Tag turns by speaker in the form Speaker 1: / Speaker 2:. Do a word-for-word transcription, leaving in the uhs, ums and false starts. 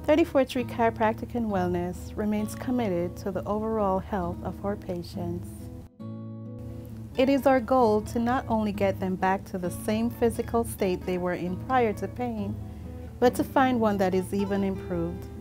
Speaker 1: thirty-four Tree Chiropractic and Wellness remains committed to the overall health of our patients. It is our goal to not only get them back to the same physical state they were in prior to pain, but to find one that is even improved.